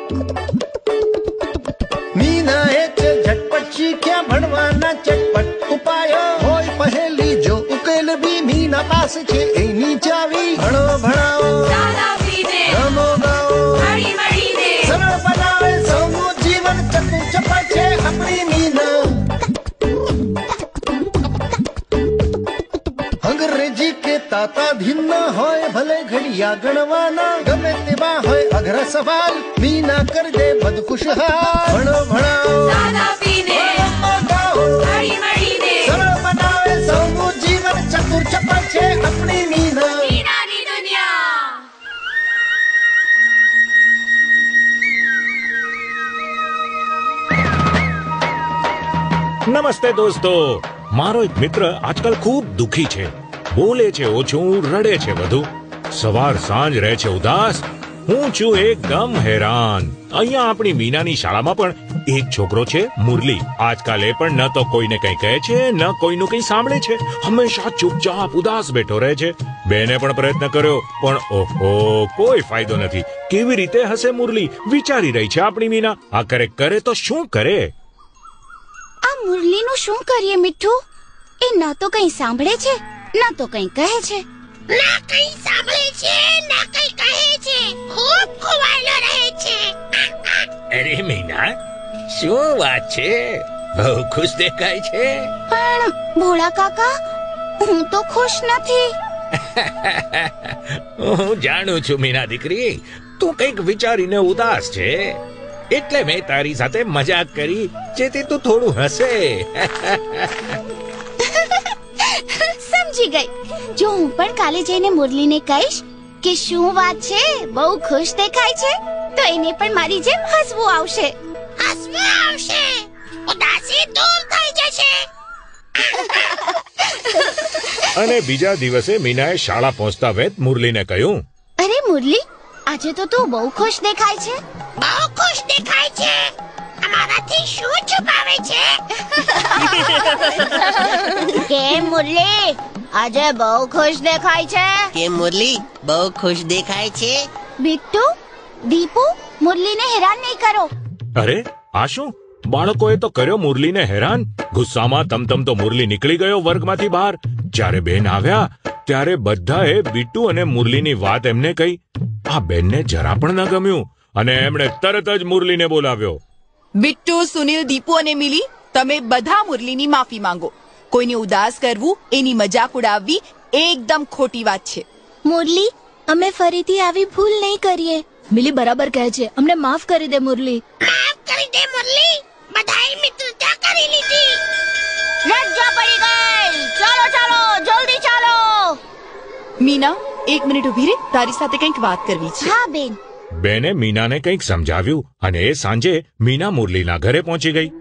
મીનાએ ઝટપટ શીખ્યા ભણવાના ચટપટ ઉપાયો, હોય પહેલી જો ઉકેલ બી મીના પાસે છે એની ચાવી. ભણો ભણાવો રમો ગાઓ સરળ બનાવે સૌનું જીવન, ચતુર ચપળ છે આપણી મીના. અંગ્રેજી કે તાતા ભિન્ન હોય ભલે ઘડિયા ગણવાના, ગમે તેવા હોય અઘરા સવાલ મીના કરી દે બધ ખુશહાલ. ભણો ભણાવો સરળ બનાવે સૌનું જીવન, ચતુર ચપળ છે આપણી મીના. નમસ્તે દોસ્તો, મારો એક મિત્ર આજકાલ ખૂબ દુખી છે. બોલે છે ઓછું, રડે છે વધુ, સવાર સાંજ રહે છે ઉદાસ. હું છું એકદમ હેરાન. અહીંયા આપણી મીનાની શાળામાં પણ એક છોકરો છે મુરલી. આજકાલ એ પણ ન તો કોઈને કંઈ કહે છે, ન કોઈનું કંઈ સાંભળે છે. હંમેશા ચૂપચાપ ઉદાસ બેઠો રહે છે. બેને પણ પ્રયત્ન કર્યો, પણ ઓહો, કોઈ ફાયદો નથી. કેવી રીતે હશે મુરલી, વિચારી રહી છે આપણી મીના. આ કરે તો શું કરે? આ મુરલીનું શું કરીએ મીઠું? એ ન તો કંઈ સાંભળે છે, ન તો કંઈ કહે છે. ના કંઈ સાંભળે છે, ના કંઈ કહે છે. ખૂબ ખોવાયેલો રહે છે. અરે મીના, શું વાત છે? બહુ ખુશ દેખાય છે. પણ ભોળા કાકા, હું તો ખુશ નથી. હું જાણું છું મીના દીકરી, તું કંઈક વિચારીને ઉદાસ છે, એટલે મેં તારી સાથે મજાક કરી જેથી તું થોડું હસે. સમજી ગઈ. જો હું પણ કાલે જઈને મુરલીને કહીશ કે શું વાત છે, બહુ ખુશ દેખાય છે, તો એને પણ મારી જેમ હસવું આવશે. હસવું આવશે, ઉદાસી દૂર થઈ જશે. અને બીજા દિવસે મીનાએ શાળા પહોંચતા વેત મુરલીને કહ્યું, અરે મુરલી, આજે તો તું બહુ ખુશ દેખાય છે. બહુ ખુશ દેખાય છે. અમારાથી શું છુપાવે છે? કેમ મુરલી, આજે બહુ ખુશ દેખાય છે? કેમ મુરલી, બહુ ખુશ દેખાય છે? બિટ્ટુ, દીપુ, મુરલીને હેરાન નહીં કરો. અરે આ શું? બાળકોએ તો કર્યો મુરલીને હેરાન. ગુસ્સામાં તમતમતો મુરલી નીકળી ગયો વર્ગમાંથી બહાર. જ્યારે બેન આવ્યા ત્યારે બધાએ બિટ્ટુ અને મુરલીની વાત એમને કહી. આ બેનને જરા પણ ન ગમ્યું અને એમણે તરત જ મુરલીને બોલાવ્યો. બિટ્ટુ, સુનિલ, દીપુ અને મિલી, તમે બધા મુરલીની માફી માંગો. કોઈને ઉદાસ કરવું, એની મજાક ઉડાવવી એકદમ ખોટી વાત છે. મુરલી, અમે ફરીથી આવી ભૂલ નહીં કરીએ. મિલી બરાબર કહે છે, અમને માફ કરી દે મુરલી. માફ કરી દે મુરલી, બધાએ મિત્રતા કરી લીધી. રજા પડી ગઈ. ચાલો ચાલો, જલ્દી ચાલો. મીના, 1 મિનિટ ઊભી રહે, તારી સાથે કંઈક વાત કરવી છે. હા બેન. બેને મીનાને કંઈક સમજાવ્યું અને એ સાંજે મીના મુરલીના ઘરે પહોંચી ગઈ.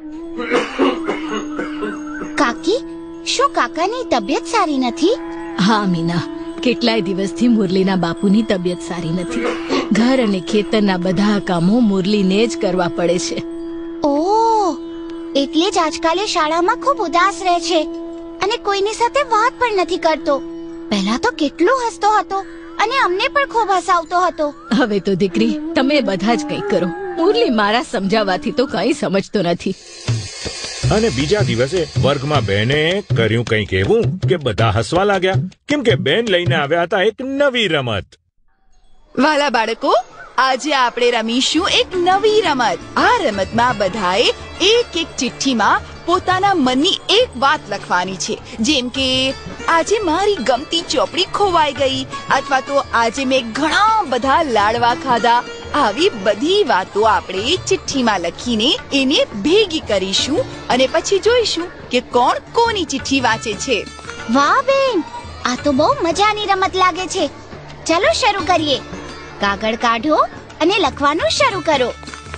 કાકી, શું કાકાની તબિયત સારી નથી? હા મીના, કેટલાય દિવસથી મુરલીના બાપુની તબિયત સારી નથી. ઘર અને ખેતરના બધા કામો મુરલીને જ કરવા પડે છે. ઓહ, એટલે જ આજકાલે શાળામાં ખૂબ ઉદાસ રહે છે અને કોઈની સાથે વાત પણ નથી કરતો. પહેલા તો કેટલો હસતો હતો અને અમને પણ ખૂબ હસાવતો હતો. હવે તો દીકરી, તમે બધા જ કંઈક કરો. મુરલી મારા સમજાવવાથી તો કંઈ સમજતો નથી. અને બીજા દિવસે વર્ગમાં બેને કર્યું કંઈક એવું કે બધા હસવા લાગ્યા, કેમ કે બેન લઈને આવ્યા હતા એક નવી રમત. વાલા બાળકો, આજે આપણે રમીશું એક નવી રમત. આ રમતમાં બધાએ એક ચિઠ્ઠીમાં પોતાના મનની એક વાત લખવાની છે. જેમ કે આજે મારી ગમતી ચોપડી ખોવાઈ ગઈ, અથવા તો આજે મેં ઘણા બધા લાડવા ખાધા. આવી બધી વાતો આપણે ચિઠ્ઠીમાં લખીને એને ભેગી કરીશું અને પછી જોઈશું કે કોણ કોની ચિઠ્ઠી વાંચે છે. વાહ બેન, આ તો બહુ મજાની રમત લાગે છે. ચાલો શરૂ કરીએ. કાગળ કાઢો અને લખવાનું શરૂ કરો.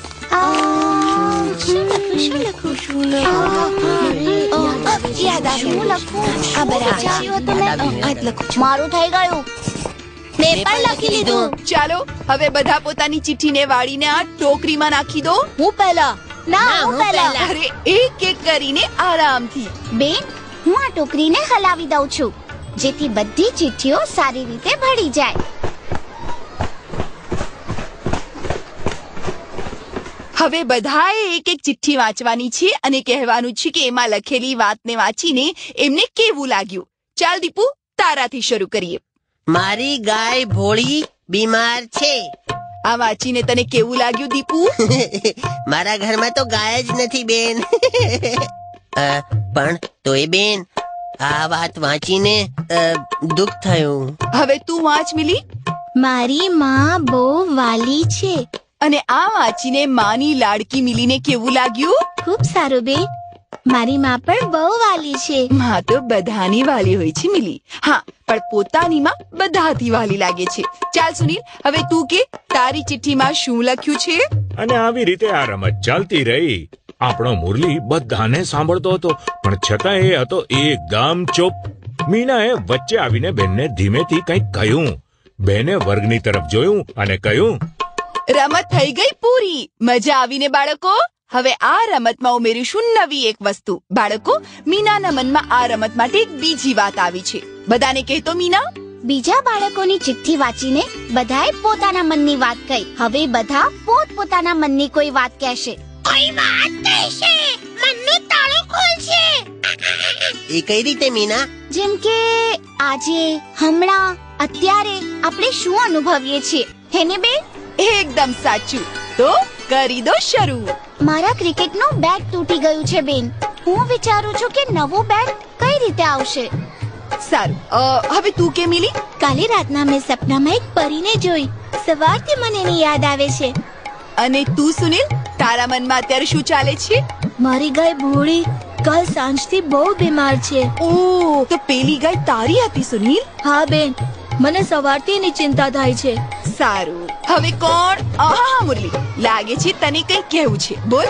મારું થઈ ગયું. મેં પણ લખી લીધું. ચાલો હવે બધા પોતાની ચિઠ્ઠીને વાળીને આ ટોકરીમાં નાખી દો. હું પહેલા. ના, હું પહેલા. અરે એક કરીને આરામથી. બેન, હું આ ટોકરીને હલાવી દઉં છું જેથી બધી ચિઠ્ઠીઓ સારી રીતે ભળી જાય. હવે બધાએ એક એક ચિઠ્ઠી વાંચવાની છે અને કહેવાનું છે કે એમાં લખેલી વાતને વાંચીને એમને કેવું લાગ્યું. ચાલ દીપુ, તારાથી શરૂ કરીએ. મારી ગાય ભોળી બીમાર છે. આ વાંચીને તને કેવું લાગ્યું દીપુ? મારા ઘરમાં તો ગાય જ નથી બેન. પણ તોય બેન, આ વાત વાંચીને દુઃખ થયું. હવે તું વાંચ મિલી. મારી માં બહુ વાલી છે. અને આ વાંચીને માની લાડકી મિલીને કેવું લાગ્યું? ખૂબ સારું બેન, મારી માં પણ બહુ વાલી છે. માં તો બધાની વાલી હોય છે મિલી. હા, પણ પોતાની માં બધાથી વાલી લાગે છે. ચાલ સુનીલ, હવે તું કે તારી ચિઠ્ઠીમાં શું લખ્યું છે? અને આવી રીતે આ રમત ચાલતી રહી. આપણો મુરલી બધાને સાંભળતો હતો, પણ છતાં એ હતો એકદમ ચૂપ. મીનાએ વચ્ચે આવીને બેનને ધીમેથી કંઈક કહ્યું. બેને વર્ગની તરફ જોયું અને કહ્યું, રમત થઈ ગઈ પૂરી. મજા આવીને બાળકો? હવે આ રમતમાં ઉમેરીશું નવી એક વસ્તુ. બાળકો, મીનાના મનમાં આ રમત માટે એક બીજી વાત આવી છે. બધાને કહેતો મીના. બીજા બાળકોની ચિઠ્ઠી વાંચીને બધાએ પોતાના મનની વાત કહી. હવે બધા પોતપોતાના મનની કોઈ વાત કહેશે. કોઈ વાત કહેશે, મનનું તાળું ખોલશે. એ કઈ રીતે મીના? જેમ કે આજે, હમણાં, અત્યારે આપણે શું અનુભવીએ છીએ. હેને બેન? એકદમ સાચું. તો કરી દો શરૂ. મારા ક્રિકેટનું બેટ તૂટી ગયું છે બેન. હું વિચારું છું કે નવું બેટ કઈ રીતે આવશે. સારું, હવે તું કે મિલી? કાલે રાતના મેં સપનામાં એક પરીને જોઈ. સવારથી મને એની યાદ આવે છે. અને તું સુનિલ, તારા મનમાં અત્યારે શું ચાલે છે? મારી ગાય ભોળી કાલ સાંજથી બહુ બીમાર છે. ઓહ, તો પેલી ગાય તારી હતી સુનિલ? હા બેન, મને સવારથી એની ચિંતા થાય છે. સારું, હવે કોણ? હા મુરલી, લાગે છે તને કંઈ કહેવું છે. બોલ.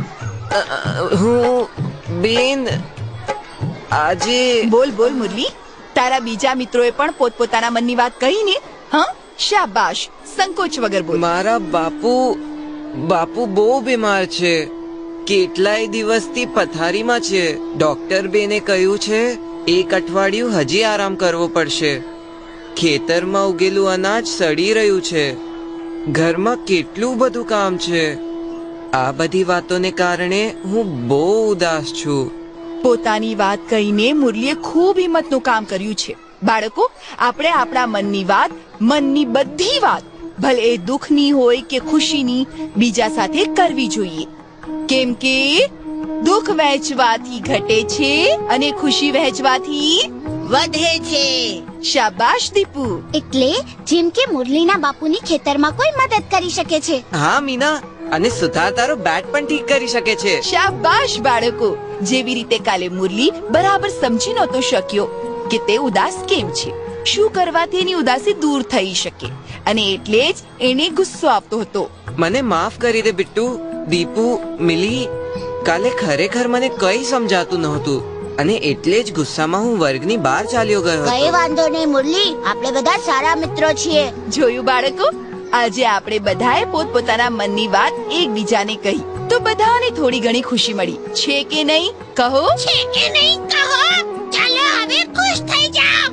હું બેન, આજે બોલ બોલ મુરલી. તારા બીજા મિત્રોએ પણ પોતપોતાના મનની વાત કહી ને? હા, શાબાશ, સંકોચ વગર બોલ. મારા બાપુ બહુ બીમાર છે. કેટલાય દિવસથી પથારીમાં છે. ડોક્ટર બેને કહ્યું છે 1 અઠવાડિયું હજી આરામ કરવો પડશે. ખેતરમાં ઉગેલું અનાજ સડી રહ્યું છે. ઘરમાં કેટલું બધું કામ છે. આ બધી વાતોને કારણે હું બહુ ઉદાસ છું. પોતાની વાત કહીને મુરલીએ ખૂબ હિંમતનું કામ કર્યું છે. બાળકો, આપણે આપણા મનની વાત, મનની બધી વાત, ભલે એ દુઃખની હોય કે ખુશીની, બીજા સાથે કરવી જોઈએ. કેમ કે દુઃખ વહેંચવાથી ઘટે છે અને ખુશી વહેંચવાથી વધે છે. શાબાશ દીપુ. એટલે જેમ કે મુરલીના બાપુની ખેતરમાં કોઈ મદદ કરી શકે છે. હા મીના, અને સુથાર તારો બેટ પણ ઠીક કરી શકે છે. શાબાશ બાળકો. જેવી રીતે કાલે મુરલી બરાબર સમજી નહોતો શક્યો કે તે ઉદાસ કેમ છે, શું કરવાથી એની ઉદાસી દૂર થઈ શકે, અને એટલે જ એને ગુસ્સો આવતો હતો. મને માફ કરી દે બિટ્ટુ. દીપુ, મિલી, કાલે ખરેખર મને કઈ સમજાતું નહોતું અને એટલે જ ગુસ્સામાં હું વર્ગની બહાર ચાલ્યો ગયો હતો. કઈ વાંધો નહીં મુરલી, આપણે બધા સારા મિત્રો છીએ. જોયું બાળકો, આજે આપણે બધાએ પોતપોતાના મનની વાત એકબીજાને કહી તો બધાને થોડી ઘણી ખુશી મળી છે કે નહીં? કહો. છે કે નહીં કહો. ચાલો હવે ખુશ થઈ જાઓ.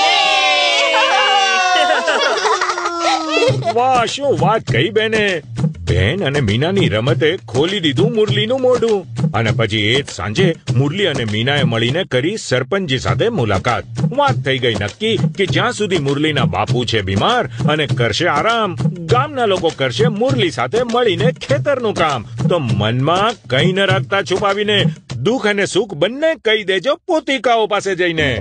વાહ, શું વાત કહી બેને. બેન અને મીનાની રમતે ખોલી દીધું મુરલીનું મોઢું. અને પછી એ જ સાંજે મુરલી અને મીનાએ મળીને કરી સરપંચજી સાથે મુલાકાત. વાત થઈ ગઈ નક્કી કે જ્યાં સુધી મુરલીના બાપુ છે બીમાર અને કરશે આરામ, ગામના લોકો કરશે મુરલી સાથે મળીને ખેતરનું કામ. તો મનમાં કંઈ ન રાખતા છુપાવીને દુઃખ અને સુખ બંને કહી દેજો પોતિકાઓ પાસે જઈને.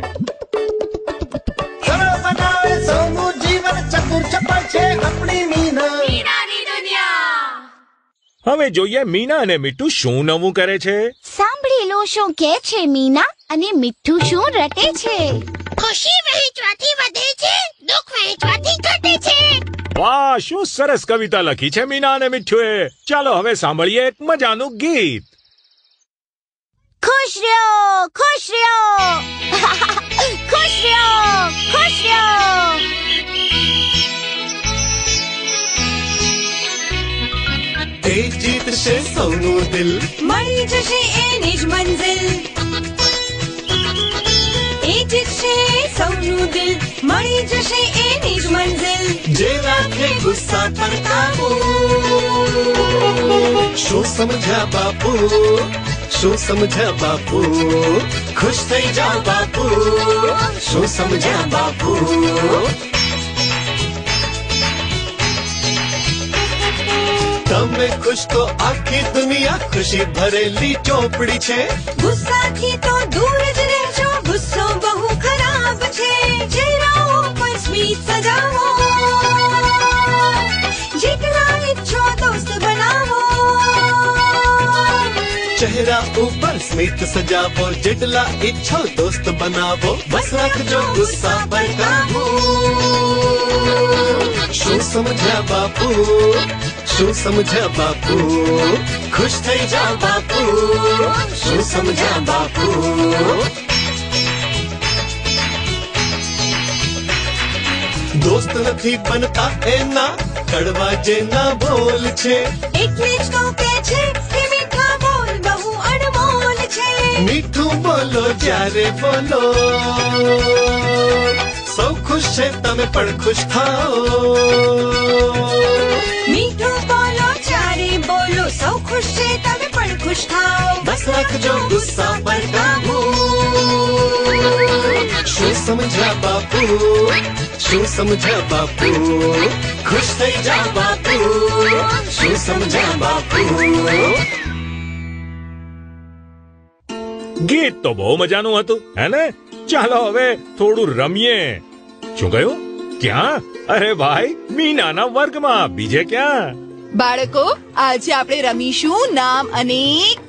સરળ બનાવે સૌનું જીવન, ચતુર ચપળ છે આપણી મીના. હવે જોઈએ મીના અને મીઠું શું નવું કરે છે. સાંભળી લો શું કે છે મીના અને મીઠું શું રટે છે. ખુશી વહેંચવાથી વધે છે, દુઃખ વહેંચવાથી ઘટે છે. વાહ, શું સરસ કવિતા લખી છે મીના અને મીઠુએ. ચાલો હવે સાંભળીએ એક મજાનું ગીત. ખુશ રહ્યો, ખુશ રહ્યો, ખુશ રહ્યો, ખુશ રહ્યો. તે જીતશે સૌનું દિલ, મળી જશે એની જ મંઝિલ. એ જીતશે સૌનું દિલ, મળી જશે એની જ મંઝિલ. જે રાખે ગુસ્સા પર કાબુ, શું સમજ્યા બાપુ, શું સમજ્યા બાપુ, ખુશ થઈ જાઓ બાપુ, શું સમજ્યા બાપુ. તમે ખુશ તો આખી દુનિયા ખુશી ભરેલી ચોપડી છે. ગુસ્સાથી તો દૂર જ રહેજો, ગુસ્સો બહુ ખરાબ છે. ચહેરાઓ પર સ્મિત સજાવો, જેટલા ઈચ્છો દોસ્ત બનાવો. ચહેરા ઉપર સ્મિત સજાવો, જેટલા ઈચ્છો દોસ્ત બનાવો. બસ રાખજો ગુસ્સા પર કાબુ. શું સમજ્યા બાપુ, શું સમજ્યા બાપુ, ખુશ થઈ જાઓ બાપુ, શું સમજ્યા બાપુ. દોસ્ત નથી બનતા એના કડવા જેના બોલ છે. એટલે જ તો કે છે કે મીઠા બોલ બહુ અનમોલ છે. મીઠું બોલો જ્યારે બોલો, સૌ ખુશ છે તમે પણ ખુશ થાઓ. મીઠું બોલો જ્યારે બોલો, સૌ ખુશ છે તમે પણ ખુશ થાઓ. બસ રાખજો ગુસ્સા પર કાબુ. શું સમજ્યા બાપુ, શું સમજ્યા બાપુ, ખુશ થઈ જાઓ બાપુ, શું સમજ્યા બાપુ. ગીત તો બહુ મજાનું હતું હે ને? ચાલો હવે થોડું રમીએ. શું કહ્યું? ક્યાં? અરે ભાઈ, મીનાના વર્ગમાં, બીજે ક્યાં? બાળકો, આજે આપણે રમીશું નામ અને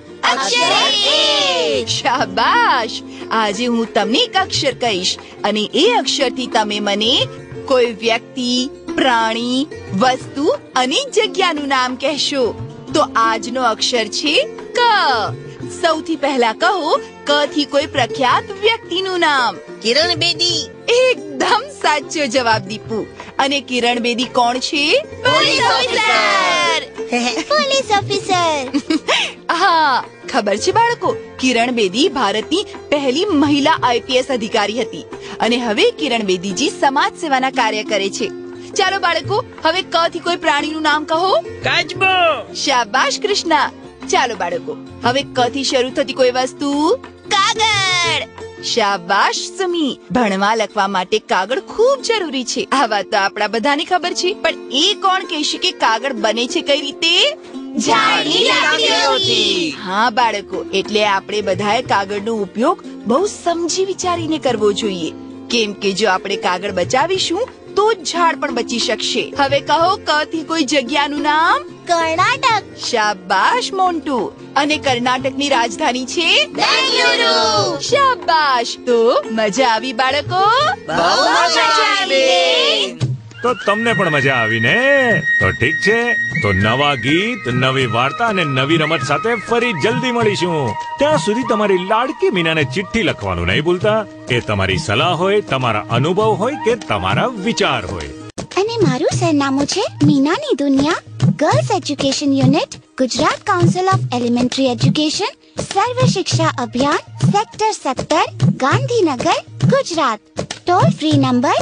શાબાશ. આજે હું તમને એક અક્ષર કહીશ અને એ અક્ષરથી તમે મને કોઈ વ્યક્તિ, પ્રાણી, વસ્તુ અને જગ્યાનું નામ કહેશો. તો આજનો અક્ષર છે ક. સૌથી પહેલા કહો ક થી કોઈ પ્રખ્યાત વ્યક્તિનું નામ. કિરણ બેદી. એકદમ સાચો જવાબ દીપુ. અને કિરણ બેદી કોણ છે? Police officer. Police officer. હા, ખબર છે બાળકો, કિરણ બેદી ભારતની પહેલી મહિલા આઈપીએસ અધિકારી હતી અને હવે કિરણ બેદીજી સમાજ સેવાના કાર્ય કરે છે. ચાલો બાળકો, હવે ક થી કોઈ પ્રાણીનું નામ કહો. કાચબો. શાબાશ કૃષ્ણા. ચાલો બાળકો, હવે ક થી શરૂ થતી કોઈ વસ્તુ. કાગળ. શાબાશ સુમી. ભણવા લખવા માટે કાગળ ખૂબ જરૂરી છે. આ વાત તો આપણા બધાને ખબર છે, પણ એ કોણ કહેશે કે કાગળ બને છે કઈ રીતે? ઝાડની લાકડીઓથી. હા બાળકો, એટલે આપણે બધાએ કાગળનો ઉપયોગ બહુ સમજી વિચારીને કરવો જોઈએ, કેમ કે જો આપણે કાગળ બચાવીશું તો જ ઝાડ પણ બચી શકશે. હવે કહો ક થી કોઈ જગ્યાનું નામ. કર્ણાટક. શાબાશ મોન્ટુ. અને કર્ણાટકની રાજધાની છે બેંગલુરુ. શાબાશ. તો મજા આવી બાળકો? બહુ મજા આવી. તો તમને પણ મજા આવી ને? તો ઠીક છે, તો નવા ગીત, નવી વાર્તા અને નવી રમત સાથે ફરી જલ્દી મળીશું. ત્યાં સુધી તમારી લાડકી મીનાને ચિઠ્ઠી લખવાનું નહીં ભૂલતા. એ તમારી સલાહ હોય, તમારા અનુભવ હોય કે તમારા વિચાર હોય. અને મારું સરનામું છે મીનાની દુનિયા, girls education unit, Gujarat council of elementary education, Sarva Shiksha Abhiyan, sector 17, Gandhinagar, Gujarat. Toll free number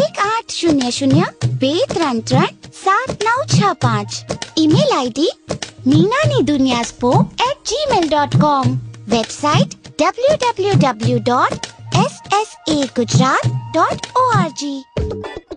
1800-233-7965. Email ID meenaniduniyaspo@gmail.com. Website www.ssagujarat.org.